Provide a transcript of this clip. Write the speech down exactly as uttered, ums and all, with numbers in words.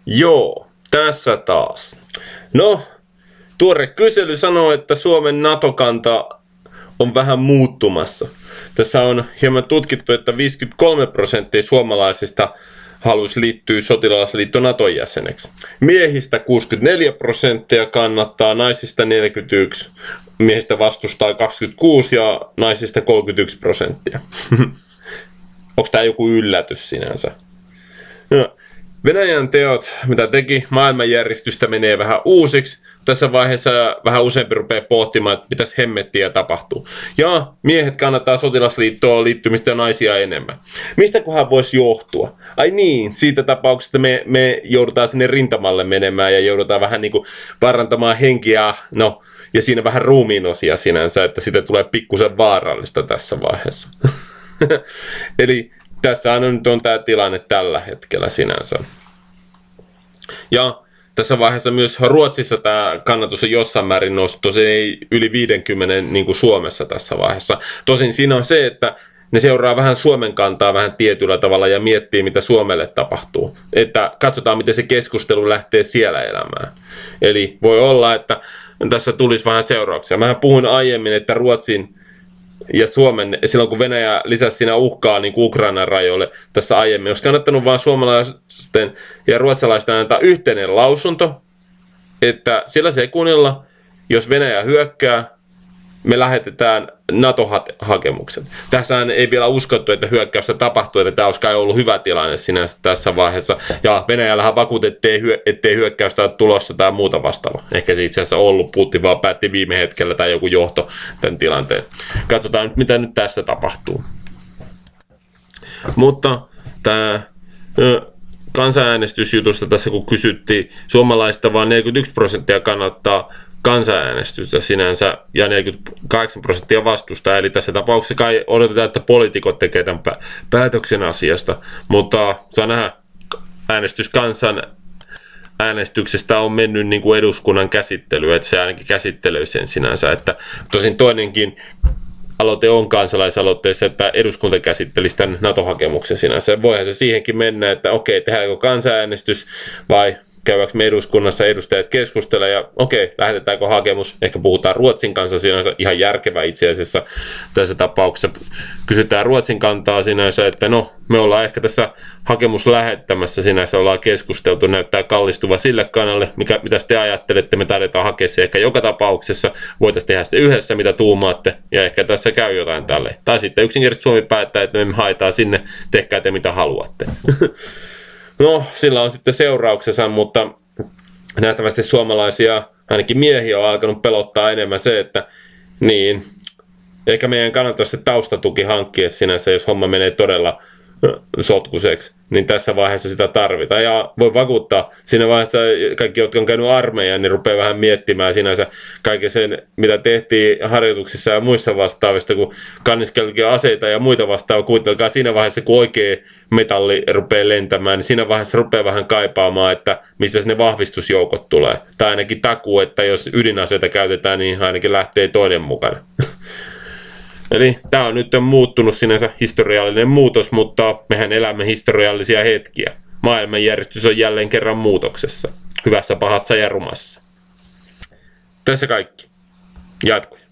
Joo, tässä taas. No, tuore kysely sanoo, että Suomen NATO-kanta on vähän muuttumassa. Tässä on hieman tutkittu, että viisikymmentäkolme prosenttia suomalaisista haluaisi liittyä sotilasliitto Naton jäseneksi. Miehistä kuusikymmentäneljä prosenttia kannattaa, naisista neljäkymmentäyksi, miehistä vastustaa kaksikymmentäkuusi ja naisista kolmekymmentäyksi prosenttia. Onko tämä joku yllätys sinänsä? No, Venäjän teot, mitä teki, maailmanjärjestystä menee vähän uusiksi. Tässä vaiheessa vähän useampi rupeaa pohtimaan, että mitäs hemmettiä tapahtuu. Ja miehet kannattaa sotilasliittoon liittymistä ja naisia enemmän. Mistä kohan voisi johtua? Ai niin, siitä tapauksesta me, me joudutaan sinne rintamalle menemään ja joudutaan vähän niin kuin parantamaan henkiä, no, ja siinä vähän ruumiinosia sinänsä, että siitä tulee pikkusen vaarallista tässä vaiheessa. Eli tässä on nyt on tämä tilanne tällä hetkellä sinänsä. Ja tässä vaiheessa myös Ruotsissa tämä kannatus on jossain määrin noussut, tosin ei yli viisikymmentä niin kuin Suomessa tässä vaiheessa. Tosin siinä on se, että ne seuraa vähän Suomen kantaa vähän tietyllä tavalla ja miettii, mitä Suomelle tapahtuu. Että katsotaan, miten se keskustelu lähtee siellä elämään. Eli voi olla, että tässä tulisi vähän seurauksia. Mähän puhuin aiemmin, että Ruotsin ja Suomen, silloin kun Venäjä lisäsi siinä uhkaa niin Ukrainan rajoille tässä aiemmin, olisi kannattanut vain suomalaisten ja ruotsalaisten antaa yhteinen lausunto, että sillä sekunnilla, jos Venäjä hyökkää, me lähetetään NATO-hakemuksen. Tässähän ei vielä uskottu, että hyökkäystä tapahtuu, että tämä olisi kai ollut hyvä tilanne sinänsä tässä vaiheessa. Ja Venäjällähän vakuutettiin, ettei hyökkäystä ole tulossa tai muuta vastaavaa. Ehkä se itse asiassa ollut, Putin vaan päätti viime hetkellä tai joku johto tämän tilanteen. Katsotaan nyt, mitä nyt tässä tapahtuu. Mutta tämä kansanäänestysjutusta tässä kun kysyttiin, suomalaista vaan neljäkymmentäyksi prosenttia kannattaa kansanäänestystä sinänsä ja neljäkymmentäkahdeksan prosenttia vastusta. Eli tässä tapauksessa kai odotetaan, että poliitikot tekevät tämän päätöksen asiasta, mutta saa nähdä, äänestys kansan äänestyksestä on mennyt niin kuin eduskunnan käsittelyyn, että se ainakin käsittelee sen sinänsä. Että tosin toinenkin aloite on kansalaisaloitteessa, että eduskunta käsittelisi tämän NATO-hakemuksen sinänsä. Voihan se siihenkin mennä, että okei, tehdäänkö kansanäänestys vai käydäänkö me eduskunnassa edustajat keskustella ja okei, lähetetäänkö hakemus, ehkä puhutaan Ruotsin kanssa sinänsä, ihan järkevä itse asiassa tässä tapauksessa. Kysytään Ruotsin kantaa sinänsä, että no, me ollaan ehkä tässä hakemus lähettämässä sinänsä, ollaan keskusteltu, näyttää kallistuva sille kannalle, mikä, mitä te ajattelette, me tarvitaan hakea se ehkä joka tapauksessa, voitaisiin tehdä se yhdessä, mitä tuumaatte, ja ehkä tässä käy jotain tälle. Tai sitten yksinkertaisesti Suomi päättää, että me haetaan sinne, tehkää te mitä haluatte. No, sillä on sitten seurauksensa, mutta nähtävästi suomalaisia, ainakin miehiä, on alkanut pelottaa enemmän se, että niin, ehkä meidän kannattaisi se taustatuki hankkia sinänsä, jos homma menee todella sotkuseksi, niin tässä vaiheessa sitä tarvitaan. Ja voi vakuuttaa, siinä vaiheessa kaikki, jotka on käynyt armeijan, niin rupeaa vähän miettimään sinänsä kaiken sen, mitä tehtiin harjoituksissa ja muissa vastaavista, kun kanniskeltiin aseita ja muita vastaavia. Kuvitelkaa siinä vaiheessa, kun oikea metalli rupeaa lentämään, niin siinä vaiheessa rupeaa vähän kaipaamaan, että missä ne vahvistusjoukot tulee. Tai ainakin takuu, että jos ydinaseita käytetään, niin ainakin lähtee toinen mukana. Eli tämä on nyt muuttunut sinänsä historiallinen muutos, mutta mehän elämme historiallisia hetkiä. Maailmanjärjestys on jälleen kerran muutoksessa. Hyvässä, pahassa ja rumassa. Tässä kaikki. Jatkuja.